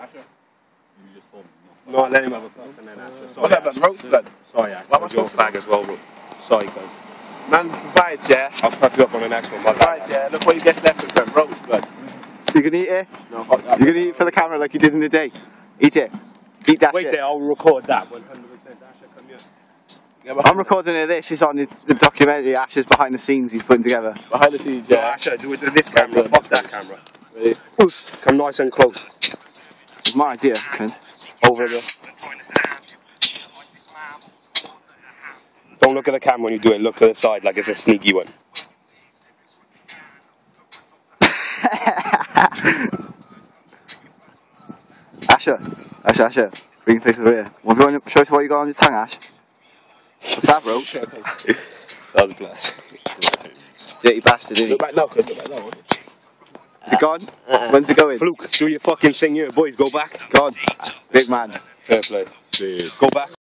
Asher. You just told me. No, let him have a puff and then Asher. What's that blood? Roach blood? Sorry, Asher. That was your fag as well, bro. Sorry, cuz. Man provides, yeah. I'll puff you up on the next one. Provides, yeah. Look what you get left with them. Roach blood. You can eat it? No, fuck that. You can eat it for the camera like you did in the day. Eat it. Eat that Wait shit. there, I'll record that 100%. Asher, come here. I'm recording it. This is on the documentary. Asher's behind the scenes he's putting together. Behind the scenes, yeah. No, Asher, do it to this camera. Fuck that camera. Ready? Come nice and close. It's my idea, cunt. Over there. Don't look at the camera when you do it. Look to the side like it's a sneaky one. Asher. Bring your face over here. What have you want to show us what you got on your tongue, Ash? What's that, bro? That was blessed. Dirty bastard, isn't he? Look back now, cuz. Look back now. Is it gone? When's it going? Fluke, do your fucking thing here, boys. Go back. Gone. Big man. Fair play. Go back.